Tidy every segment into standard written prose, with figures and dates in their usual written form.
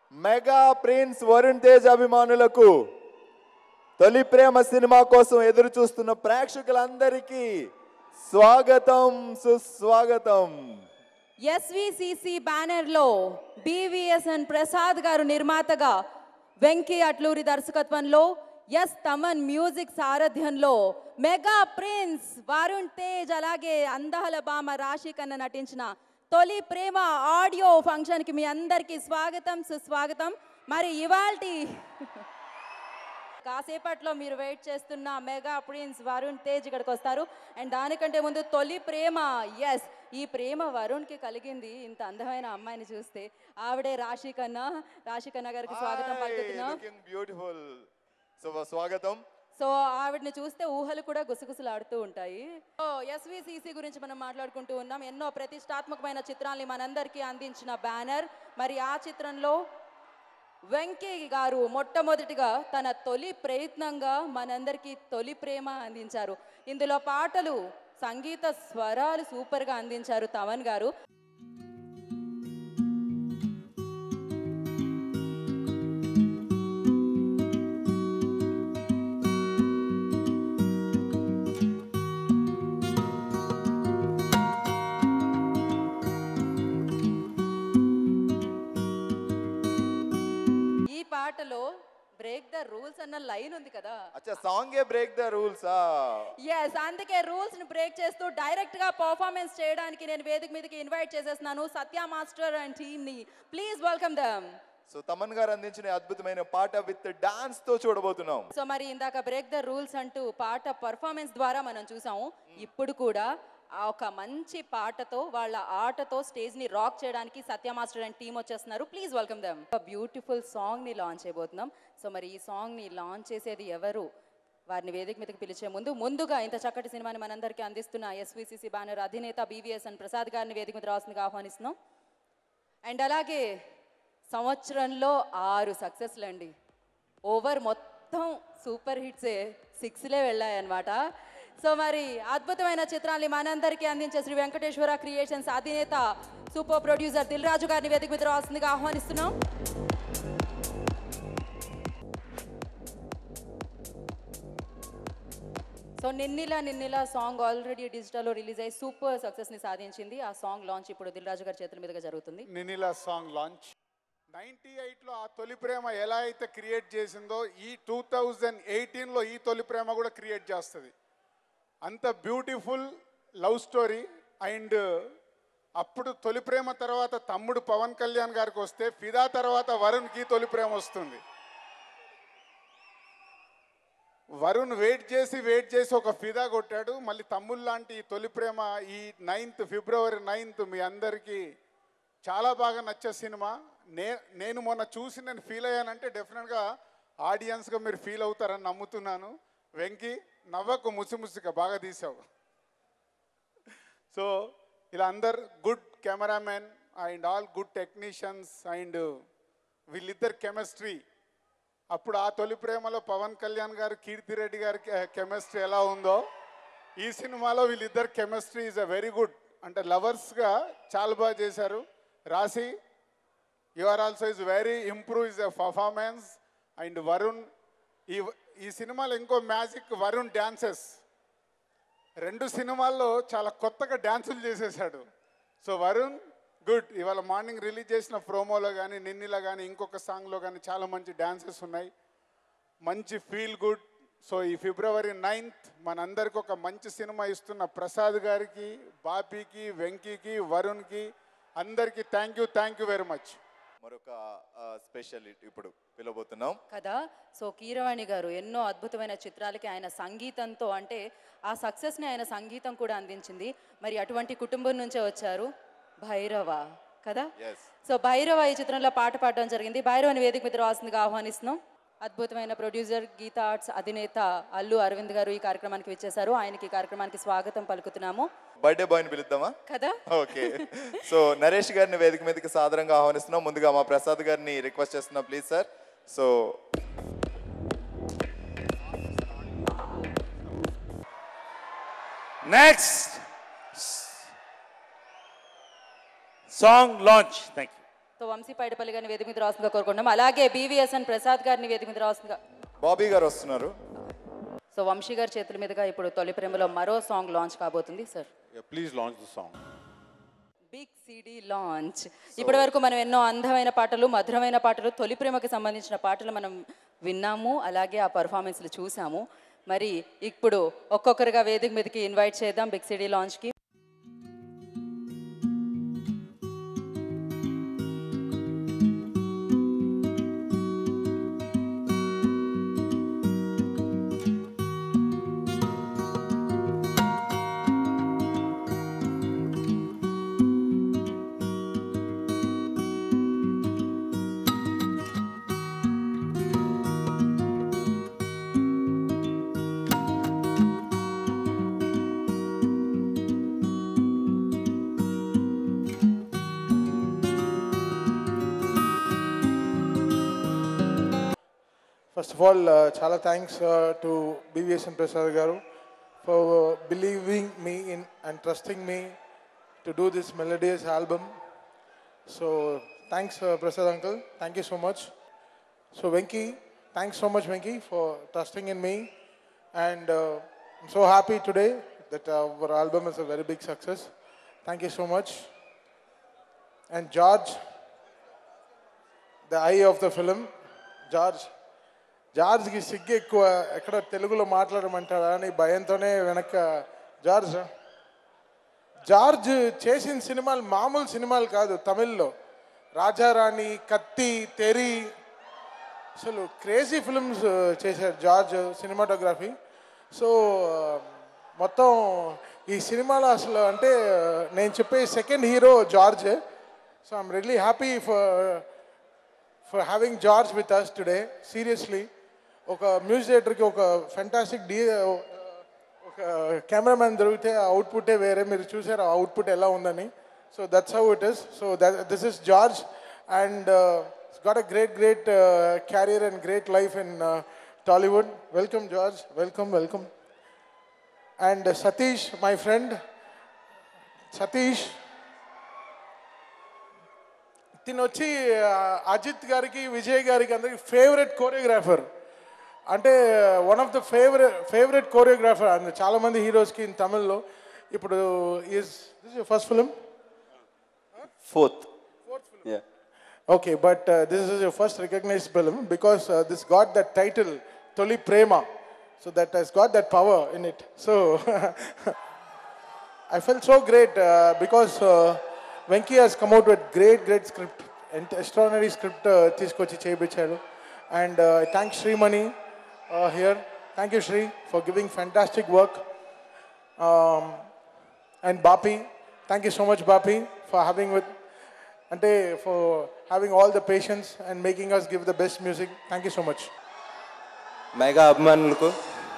Mega prince Varun Tej అభిమానులకు తొలి ప్రేమ cinema కోసం ఎదురు చూస్తున్న ప్రేక్షకులందరికీ స్వాగతం సుస్వాగతం. ఎస్విసిసి బ్యానర్ లో బివిఎస్ఎన్ ప్రసాద్ గారు నిర్మాతగా, వెంకీ అట్లూరి దర్శకత్వంలో, ఎస్ తమన్ మ్యూజిక్ సారథ్యంలో మెగా ప్రిన్స్ వరుణ్ తేజ్ అలాగే అందాల భామ రాశి ఖన్నా నటించిన తొలి ప్రేమ ఆడియో ఫంక్షన్కి మీ అందరికీ స్వాగతం సుస్వాగతం. మరి ఇవాల్టి కాసేపట్లో మీరు వెయిట్ చేస్తున్న మెగా ప్రిన్స్ వరుణ్ తేజ్ ఇక్కడికి వస్తారు. అండ్ దానికంటే ముందు తొలి ప్రేమ, ఎస్ ఈ ప్రేమ వరుణ్కి కలిగింది ఇంత అందమైన అమ్మాయిని చూస్తే. ఆవిడే రాశి ఖన్నా గారికి స్వాగతం పలుకుతున్నాం. బ్యూటిఫుల్ స్వాగతం. సో ఆవిడని చూస్తే ఊహలు కూడా గుసగుసలాడుతూ ఉంటాయి. సో ఎస్విసిసి గురించి మనం మాట్లాడుకుంటూ ఉన్నాం. ఎన్నో ప్రతిష్టాత్మకమైన చిత్రాల్ని మనందరికీ అందించిన బ్యానర్. మరి ఆ చిత్రంలో వెంకీ గారు మొట్టమొదటిగా తన తొలి ప్రయత్నంగా మనందరికీ తొలి ప్రేమ అందించారు. ఇందులో పాటలు, సంగీత స్వరాలు సూపర్గా అందించారు తమన్ గారు. పాటలో బ్రేక్ ద రూల్స్ అన్న లైన్ ఉంది కదా. అచ్చా, సాంగే బ్రేక్ ద రూల్స్. yes, అందుకే రూల్స్ ని బ్రేక్ చేస్తూ డైరెక్ట్ గా పర్ఫార్మెన్స్ చేయడానికి నేను వేదిక మీదకి ఇన్వైట్ చేసేస్తున్నాను సత్య మాస్టర్ అండ్ టీమ్ ని. Please welcome them. So Thaman గారు అందించిన అద్భుతమైన పాట విత్ డాన్స్ తో చూడబోతున్నాం. సో మరి ఇందాక బ్రేక్ ద రూల్స్ అంటూ పాట పర్ఫార్మెన్స్ ద్వారా మనం చూసాము. ఇప్పుడు కూడా ఒక మంచి పాటతో, వాళ్ళ ఆటతో స్టేజ్ ని రాక్ చేయడానికి సత్య మాస్టర్ అండ్ టీమ్ వచ్చేస్తున్నారు. Please welcome them. Beautiful song ని లాంచ్ చేయబోతున్నాం. సో మరి ఈ సాంగ్ ని లాంచ్ చేసేది ఎవరు, వారిని వేదిక మీదకి పిలిచే ముందుగా ఇంత చక్కటి సినిమాని మనందరికీ అందిస్తున్న ఎస్విసిసి బ్యానర్ అధినేత బివిఎస్ఎన్ ప్రసాద్ గారిని వేదిక మీద రావాల్సిందిగా ఆహ్వానిస్తున్నాం. అండ్ అలాగే సంవత్సరంలో 6 సక్సెస్లు అండి. ఓవర్ మొత్తం సూపర్ హిట్సే 6లే వెళ్ళాయన్నమాట. సో మరి అద్భుతమైన చిత్రాన్ని మనందరికీ అందించే శ్రీ వెంకటేశ్వర క్రియేషన్స్ అధినేత సూపర్ ప్రొడ్యూసర్ దిల్ రాజు గారిని వేదిక మీద రావాల్సిందిగా ఆహ్వానిస్తున్నాం. సో నిన్నిలా సాంగ్ ఆల్రెడీ డిజిటల్లో రిలీజ్ అయ్యి సూపర్ సక్సెస్ని సాధించింది. ఆ సాంగ్ లాంచ్ ఇప్పుడు దిల్ రాజు గారి చేతుల మీదుగా జరుగుతుంది. నిన్నిలా సాంగ్ లాంచ్ 98లో ఆ తొలి ప్రేమ ఎలా అయితే క్రియేట్ చేసిందో ఈ 2018లో ఈ తొలి ప్రేమ కూడా క్రియేట్ చేస్తుంది. అంత బ్యూటిఫుల్ లవ్ స్టోరీ. అండ్ అప్పుడు తొలి ప్రేమ తర్వాత తమ్ముడు పవన్ కళ్యాణ్ గారికి వస్తే, ఫిదా తర్వాత వరుణ్కి తొలి ప్రేమ వస్తుంది. వరుణ్ వెయిట్ చేసి ఒక ఫిదా కొట్టాడు. మళ్ళీ తమ్ముడు లాంటి ఈ తొలి ప్రేమ ఈ ఫిబ్రవరి 9th మీ అందరికీ చాలా బాగా నచ్చే సినిమా. నేను మొన్న చూసి నేను ఫీల్ అయ్యానంటే డెఫినెట్గా ఆడియన్స్గా మీరు ఫీల్ అవుతారని నమ్ముతున్నాను. వెంకీ నవ్వకు, ముసిముసిగా బాగా తీసావు. సో ఇలా అందరు good cameraman and all good technicians and వీళ్ళిద్దరు కెమిస్ట్రీ. అప్పుడు ఆ తొలి ప్రేమలో పవన్ కళ్యాణ్ గారు, కీర్తిరెడ్డి గారి కెమిస్ట్రీ ఎలా ఉందో ఈ సినిమాలో వీళ్ళిద్దరు chemistry is a very good. అంటే లవర్స్గా చాలా బాగా చేశారు. Raashi you are also is very improve is a performance. And Varun ఈ సినిమాలో ఇంకో మ్యాజిక్ వరుణ్ డ్యాన్సెస్. 2 సినిమాల్లో చాలా కొత్తగా డ్యాన్సులు చేసేసాడు. So Varun good. ఇవాళ మార్నింగ్ రిలీజ్ చేసిన ప్రోమోలో కానీ, నిన్నిలా కానీ, ఇంకొక సాంగ్లో కానీ చాలా మంచి డ్యాన్సెస్ ఉన్నాయి. మంచి ఫీల్ గుడ్. సో ఈ ఫిబ్రవరి 9th మనందరికి ఒక మంచి సినిమా ఇస్తున్న ప్రసాద్ గారికి, బాపీకి, వెంకీకి, వరుణ్కి అందరికీ థ్యాంక్ యూ వెరీ మచ్. మరొక స్పెషల్ ఇప్పుడు పిలవబోతున్నాం కదా. సో కీరవాణి గారు ఎన్నో అద్భుతమైన చిత్రాలకి ఆయన సంగీతంతో, అంటే ఆ సక్సెస్ని ఆయన సంగీతం కూడా అందించింది. మరి అటువంటి కుటుంబం నుంచే వచ్చారు భైరవ కదా. సో భైరవ ఈ చిత్రంలో పాట పాడడం జరిగింది. భైరవని వేదిక మీద రావాల్సిందిగా ఆహ్వానిస్తున్నాం. అద్భుతమైన ప్రొడ్యూసర్, గీతా ఆర్ట్స్ అధినేత అల్లు అరవింద్ గారు ఈ కార్యక్రమానికి విచ్చేశారు. ఆయనకి ఈ కార్యక్రమానికి స్వాగతం పలుకుతున్నాము. బర్త్డే బాయ్ని పిలుద్దామా కదా. ఓకే. సో నరేష్ గారిని వేదిక మీదకి సాదరంగా ఆహ్వానిస్తున్నాం. ముందుగా మా ప్రసాద్ గారిని రిక్వెస్ట్ చేస్తున్నాం, please sir. So next song launch. Thank you. So Vamshi Paidipally గారిని వేదిక మీద రాస్తుందిగా కోరుకుంటున్నాం. అలాగే బీవీఎస్ఎన్ ప్రసాద్ గారిని వేదిక మీద రాస్తుందిగా. బాబీ గారు వస్తున్నారు. సో వంశీ గారి చేతుల మీదుగా ఇప్పుడు తొలి ప్రేమలో మరో సాంగ్ లాంచ్ కాబోతుంది sir. Please launch the song. Big CD launch. ఇప్పటి వరకు మనం ఎన్నో అందమైన పాటలు, మధురమైన పాటలు, తొలి ప్రేమకి సంబంధించిన పాటలు మనం విన్నాము, అలాగే ఆ పర్ఫార్మెన్స్లు చూసాము. మరి ఇప్పుడు ఒక్కొక్కరుగా వేదిక మీదకి ఇన్వైట్ చేద్దాం బిగ్ సిడి లాంచ్కి. First of all, chala thanks to BVSN Prasad Garu for believing me in and trusting me to do this melodious album. So thanks Prasad uncle, thank you so much. So Venki, thanks so much Venki for trusting in me, and I'm so happy today that our album is a very big success. Thank you so much. And George, the eye of the film, జార్జ్కి సిగ్గు ఎక్కువ, ఎక్కడ తెలుగులో మాట్లాడమంటారా అని భయంతోనే వెనక. George చేసిన సినిమాలు మామూలు సినిమాలు కాదు. తమిళ్లో రాజారాణి, కత్తి, తెరి, అసలు క్రేజీ ఫిల్మ్స్ చేశారు జార్జ్ సినిమాటోగ్రఫీ. సో మొత్తం ఈ సినిమాలో అసలు అంటే నేను చెప్పే second hero George. So I'm really happy for having George with us today. Seriously ఒక మ్యూజిక్ డైరెక్టర్కి ఒక ఫెంటాస్టిక్ ఒక కెమెరామ్యాన్ దొరికితే ఆ అవుట్పుటే వేరే. మీరు చూసారు ఆ అవుట్పుట్ ఎలా ఉందని. So that's how it is. So this is George and got a great career and great life in Tollywood. Welcome George, welcome. And Satish, my friend Satish, తిను వచ్చి అజిత్ గారికి, విజయ్ గారికి అందరికి ఫేవరెట్ కోరియోగ్రాఫర్. అంటే one of the favourite choreographer and చాలామంది హీరోస్కి in తమిళ్లో. ఇప్పుడు this your first film? Fourth. Yeah. Okay, but this is your first recognized film because this got that title Toli Prema, so that has got that power in it. So I felt so great because Venki has come out with great script, extraordinary script తీసుకోచ్చి చేయించాడు. And I thank Srimani here. Thank you Shri for giving fantastic work. And Bapi, thank you so much Bapi for having all the patience and making us give the best music. Thank you so much. Mega అభిమానులకు,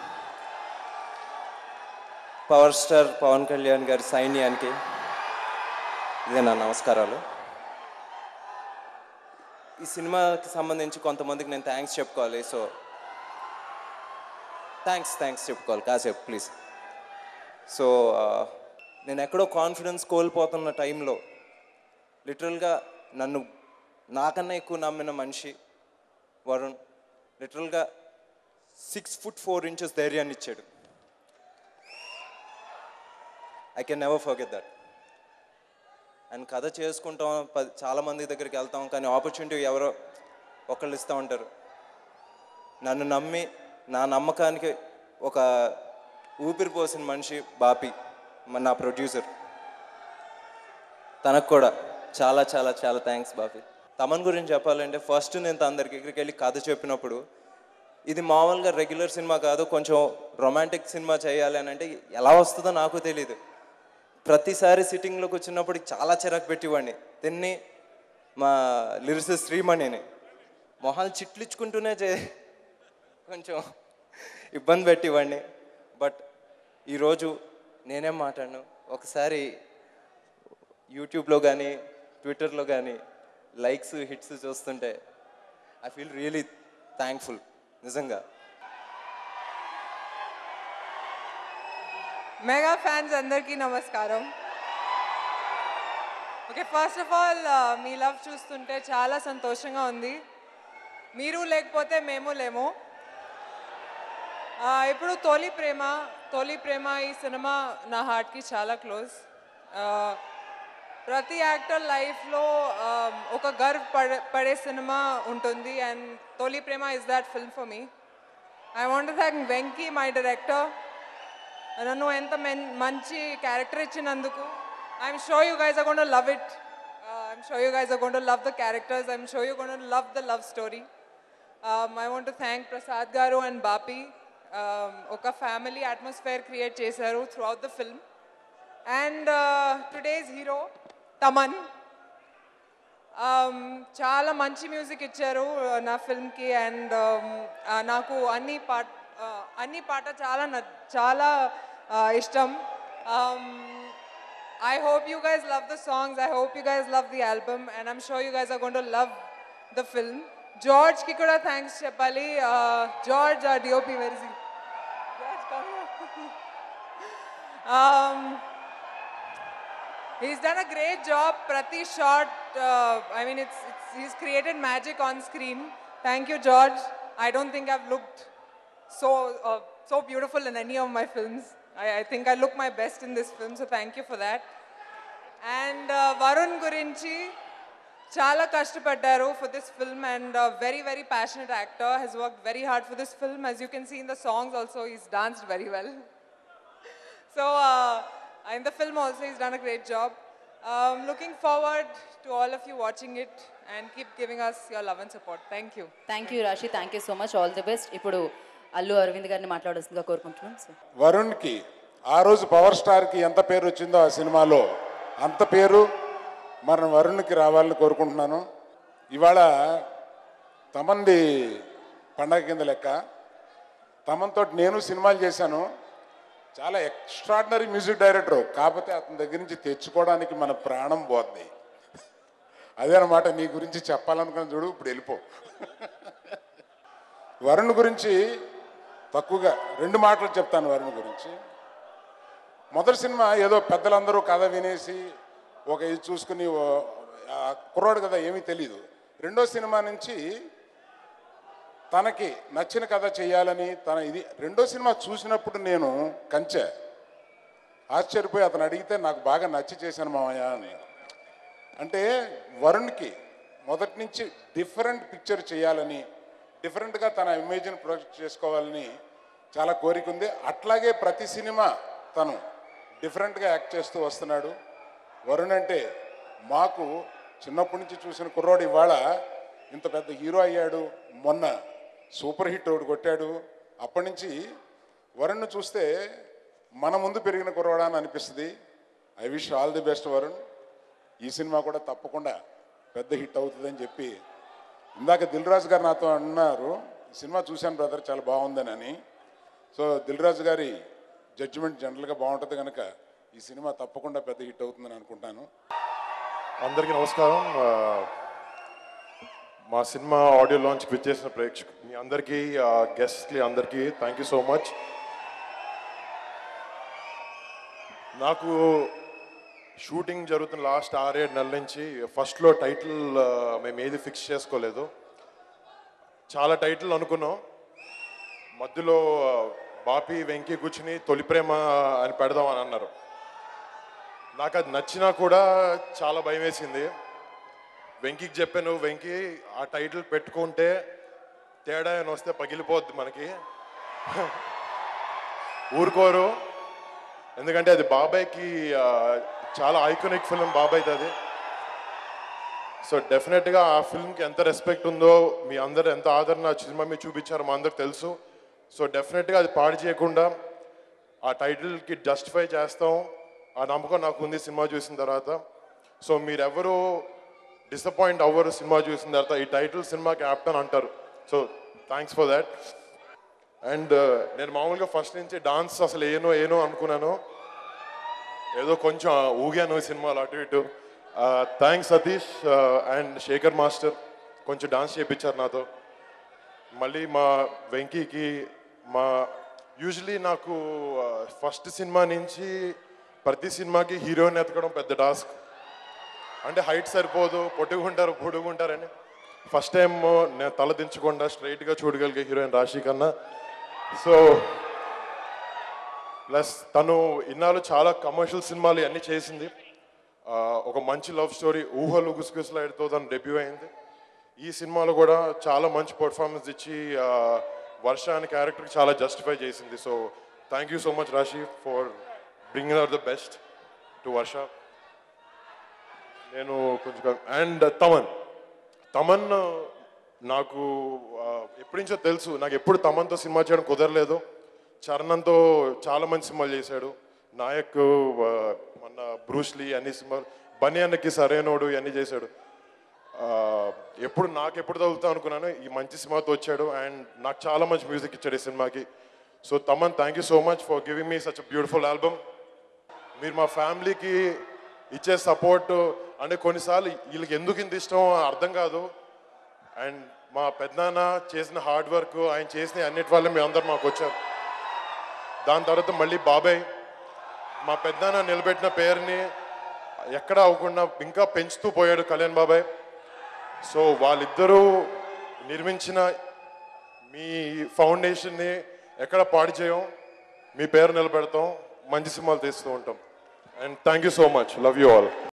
power star Pawan Kalyan గారి సైన్యానికి ఇదే నా నమస్కారాలు. ఈ సినిమాకి సంబంధించి కొంతమందికి నేను థ్యాంక్స్ చెప్పుకోవాలి. సో థ్యాంక్స్ చెప్పుకోవాలి కాసేపు ప్లీజ్. సో నేను ఎక్కడో కాన్ఫిడెన్స్ కోల్పోతున్న టైంలో లిటరల్గా నన్ను నాకన్నా ఎక్కువ నమ్మిన మనిషి వరుణ్ లిటరల్గా 6 foot 4 inches ధైర్యాన్ని ఇచ్చాడు. I can never forget that. And కథ చేసుకుంటాం, చాలామంది దగ్గరికి వెళ్తాం, కానీ ఆపర్చునిటీ ఎవరో ఒకళ్ళు ఇస్తూ ఉంటారు. నన్ను నమ్మి నా నమ్మకానికి ఒక ఊపిరి పోసిన మనిషి బాపి, నా ప్రొడ్యూసర్. తనకు కూడా చాలా చాలా చాలా థ్యాంక్స్ బాపి. తమన్ గురించి చెప్పాలంటే ఫస్ట్ నేను తన దగ్గరికి వెళ్ళి కథ చెప్పినప్పుడు ఇది మామూలుగా రెగ్యులర్ సినిమా కాదు, కొంచెం రొమాంటిక్ సినిమా చేయాలి అని అంటే ఎలా వస్తుందో నాకు తెలీదు. ప్రతిసారి సిట్టింగ్లోకి వచ్చినప్పుడు చాలా చిరాకు పెట్టేవాడిని. తిన్ని మా లిరిసిస్ట్ శ్రీమణిని మొహాలు చిట్లించుకుంటూనే కొంచెం ఇబ్బంది పెట్టేవాడిని. బట్ ఈరోజు నేనేం మాట్లాడను, ఒకసారి యూట్యూబ్లో కానీ ట్విట్టర్లో కానీ లైక్స్ హిట్స్ చూస్తుంటే ఐ ఫీల్ రియలీ థ్యాంక్ఫుల్ నిజంగా. మెగా ఫ్యాన్స్ అందరికీ నమస్కారం. ఓకే, ఫస్ట్ ఆఫ్ ఆల్ మీ లవ్ చూస్తుంటే చాలా సంతోషంగా ఉంది. మీరు లేకపోతే మేము లేము. ఇప్పుడు తొలి ప్రేమ ఈ సినిమా నా హార్ట్కి చాలా క్లోజ్. ప్రతి యాక్టర్ లైఫ్లో ఒక గర్వ్ పడే సినిమా ఉంటుంది, and Tholi Prema is that film for me. I want to thank Venky, my director, నన్ను ఎంత మంచి క్యారెక్టర్ ఇచ్చినందుకు. I'm sure you guys are going to love it. I'm sure you guys are going to love the characters. I'm sure you're going to love the love story. I want to thank Prasad Garu and Bapi. Oka family atmosphere create chesaru throughout the film. And today's hero, Taman. Chala manchi music icharu na film ki, and naku anni paata chala ishtam. I hope you guys love the songs. I hope you guys love the album, and I'm sure you guys are going to love the film. George ki kuda thanks cheppali. George, our DOP, where is he? George, come here. He's done a great job. Prati shot. I mean, he's created magic on screen. Thank you, George. I don't think I've looked so beautiful in any of my films. I think I look my best in this film, so thank you for that. And Varun gurinchi chala kashtapaddaru for this film, and a very, very passionate actor, has worked very hard for this film. As you can see in the songs also, he's danced very well. So in the film also, he's done a great job. Looking forward to all of you watching it, and keep giving us your love and support. Thank you. Thank you Raashi, thank you so much, all the best. ఇప్పుడు అల్లు అరవింద్ గారిని మాట్లాడాల్సిందిగా కోరుకుంటున్నాం. So వరుణ్కి ఆ రోజు power స్టార్కి ఎంత పేరు వచ్చిందో ఆ సినిమాలో అంత పేరు మన వరుణ్కి రావాలని కోరుకుంటున్నాను. ఇవాళ తమన్ది పండగ కింద లెక్క. తమన్తో నేను సినిమాలు చేశాను. చాలా ఎక్స్ట్రాడినరీ మ్యూజిక్ డైరెక్టర్, కాకపోతే అతని దగ్గర నుంచి తెచ్చుకోవడానికి మన ప్రాణం పోద్ది. అదే అన్నమాట నీ గురించి చెప్పాలనుకున్న చూడు, ఇప్పుడు వెళ్ళిపో. వరుణ్ గురించి తక్కువగా 2 మాటలు చెప్తాను. వరుణ్ గురించి మొదటి సినిమా ఏదో పెద్దలందరూ కథ వినేసి ఒక ఇది చూసుకుని కుర్రాడు కదా ఏమీ తెలీదు. రెండో సినిమా నుంచి తనకి నచ్చిన కథ చేయాలని ఇది రెండో సినిమా చూసినప్పుడు నేను కంచె ఆశ్చర్యపోయి అతను అడిగితే నాకు బాగా నచ్చి చేశాను మామయ్య అని. అంటే వరుణ్కి మొదటి నుంచి డిఫరెంట్ పిక్చర్ చేయాలని, డిఫరెంట్గా తన ఇమేజ్ని ప్రొజెక్ట్ చేసుకోవాలని చాలా కోరిక ఉంది. అట్లాగే ప్రతి సినిమా తను డిఫరెంట్గా యాక్ట్ చేస్తూ వస్తున్నాడు. వరుణ్ అంటే మాకు చిన్నప్పటి నుంచి చూసిన కుర్రోడు ఇవాళ ఇంత పెద్ద హీరో అయ్యాడు. మొన్న సూపర్ హిట్ ఒకటి కొట్టాడు. అప్పటి నుంచి వరుణ్ను చూస్తే మన ముందు పెరిగిన కుర్రోడా అని అనిపిస్తుంది. I wish all the best Varun. ఈ సినిమా కూడా తప్పకుండా పెద్ద హిట్ అవుతుందని చెప్పి ఇందాక దిల్ రాజు గారు నాతో అన్నారు, ఈ సినిమా చూశాను బ్రదర్ చాలా బాగుందని. సో దిల్ రాజు గారి జడ్జిమెంట్ జనరల్గా బాగుంటుంది కనుక ఈ సినిమా తప్పకుండా పెద్ద హిట్ అవుతుందని అనుకుంటాను. అందరికీ నమస్కారం. మా సినిమా ఆడియో లాంచ్కి విచ్చేసిన మీ అందరికీ, గెస్ట్కి అందరికీ థ్యాంక్ యూ సో మచ్. నాకు షూటింగ్ జరుగుతున్న లాస్ట్ 6-7 నెలల నుంచి ఫస్ట్లో టైటిల్ మేము ఏది ఫిక్స్ చేసుకోలేదు. చాలా టైటిల్ అనుకున్నాం. మధ్యలో బాపి వెంకీ కూర్చుని తొలి ప్రేమ అని పెడదాం అని అన్నారు. నాకు అది నచ్చినా కూడా చాలా భయం వేసింది. వెంకీకి చెప్పాను, వెంకీ ఆ టైటిల్ పెట్టుకుంటే తేడా అని వస్తే పగిలిపోద్ది మనకి, ఊరుకోరు. ఎందుకంటే అది బాబాయ్కి చాలా ఐకానిక్ ఫిల్మ్ బాబాయ్ది అది. సో డెఫినెట్గా ఆ ఫిల్మ్కి ఎంత రెస్పెక్ట్ ఉందో, మీ అందరు ఎంత ఆదరణ సినిమా మీద చూపించారో మా అందరికి తెలుసు. సో డెఫినెట్గా అది పాడు చేయకుండా ఆ టైటిల్కి జస్టిఫై చేస్తాం. ఆ నమ్మకం నాకు ఉంది సినిమా చూసిన తర్వాత. సో మీరెవరు డిసప్పాయింట్ అవ్వరు సినిమా చూసిన తర్వాత. ఈ టైటిల్ సినిమా క్యాప్టెన్ అంటారు. So thanks for that. And నేను మామూలుగా ఫస్ట్ నుంచి డాన్స్ అసలు ఏనో అనుకున్నాను. ఏదో కొంచెం ఊగాను సినిమాలో అటు ఇటు. Thanks Satish and Sekhar master కొంచెం డాన్స్ చేయించారు నాతో. మళ్ళీ మా వెంకీకి యూజువలీ నాకు ఫస్ట్ సినిమా నుంచి ప్రతి సినిమాకి హీరోయిన్ ఎతకడం పెద్ద టాస్క్. అంటే హైట్ సరిపోదు, పొట్టుకుంటారు పొడుగుంటారని ఫస్ట్ టైం నేను తల దించకుండా స్ట్రైట్గా చూడగలిగే హీరోయిన్ రాశి కన్నా. సో ప్లస్ తను ఇన్నాళ్ళు చాలా కమర్షియల్ సినిమాలు అన్నీ చేసింది. ఒక మంచి లవ్ స్టోరీ ఊహలు గుసగుసలాడితో తను డెబ్యూ అయింది. ఈ సినిమాలో కూడా చాలా మంచి పర్ఫార్మెన్స్ ఇచ్చి వర్ష అనే క్యారెక్టర్కి చాలా జస్టిఫై చేసింది. So thank you so much Raashi for bringing out the best to Varsha. నేను కొంచెం అండ్ తమన్ నాకు ఎప్పటి నుంచో తెలుసు. నాకు ఎప్పుడు తమన్తో సినిమా చేయడం కుదరలేదు. చరణంతో చాలా మంచి సినిమాలు చేశాడు. నాయక్, మన బ్రూస్లీ అన్ని సినిమాలు, బన్నీ అన్నకి సరైనోడు ఇవన్నీ చేశాడు. నాకు ఎప్పుడు తగులుతాం అనుకున్నాను, ఈ మంచి సినిమాతో వచ్చాడు అండ్ నాకు చాలా మంచి మ్యూజిక్ ఇచ్చాడు ఈ సినిమాకి. So Thaman, thank you so much for giving me such a beautiful album. మీరు మా ఫ్యామిలీకి ఇచ్చే సపోర్ట్ అంటే కొన్నిసార్లు వీళ్ళకి ఎందుకు ఇంత ఇష్టం అర్థం కాదు. అండ్ మా పెద్దనాన్న చేసిన హార్డ్ వర్క్, ఆయన చేసిన అన్నిటి వల్ల మీ అందరు మాకు వచ్చారు. దాని తర్వాత మళ్ళీ బాబాయ్, మా పెద్దనాన్న నిలబెట్టిన పేరుని ఎక్కడ అవ్వకుండా ఇంకా పెంచుతూ పోయాడు కళ్యాణ్ బాబాయ్. సో వాళ్ళిద్దరూ నిర్మించిన మీ ఫౌండేషన్ని ఎక్కడ పాడు చేయం, మీ పేరు నిలబెడతాం, మంచి సినిమాలు తీస్తూ ఉంటాం. And thank you so much, love you all.